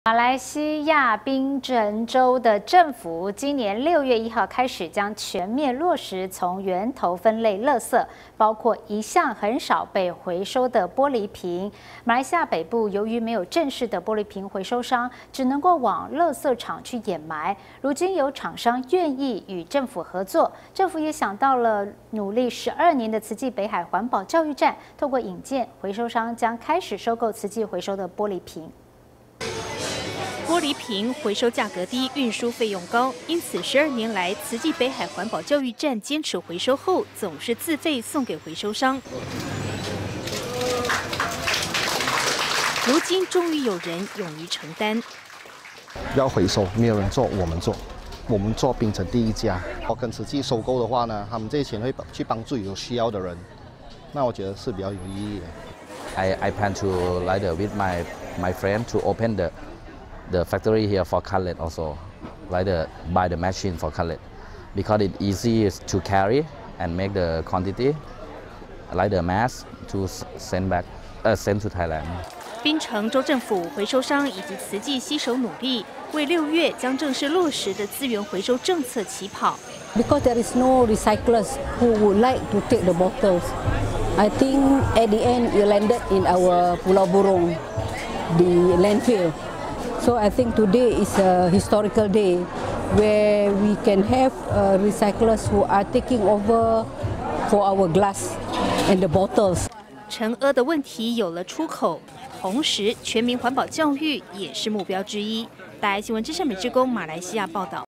马来西亚槟城州的政府今年6月1号开始将全面落实从源头分类垃圾，包括一向很少被回收的玻璃瓶。马来西亚北部由于没有正式的玻璃瓶回收商，只能够往垃圾场去掩埋。如今有厂商愿意与政府合作，政府也想到了努力12年的慈济北海环保教育站，透过引荐回收商，将开始收购慈济回收的玻璃瓶。 玻璃瓶回收价格低，运输费用高，因此12年来，慈济北海环保教育站坚持回收后，总是自费送给回收商。如今终于有人勇于承担。 要回收，没有人做，我们做，我们做槟城第一家。我跟慈济收购的话呢，他们这些钱会去帮助有需要的人，那我觉得是比较有意义的。 I plan to like with my friend to open the factory here for cullet also, like buy the machine for cullet, because it easy to carry and make the quantity, like the mass to send to Thailand. 槟城州政府、回收商以及慈济携手努力，为6月将正式落实的资源回收政策起跑。 Because there is no recyclers who would like to take the bottles, I think at the end it landed in our Pulau Burong, the landfill. So I think today is a historical day where we can have recyclers who are taking over for our glass and the bottles. 尘埃的问题有了出口，同时全民环保教育也是目标之一。大爱新闻之声美之公马来西亚报道。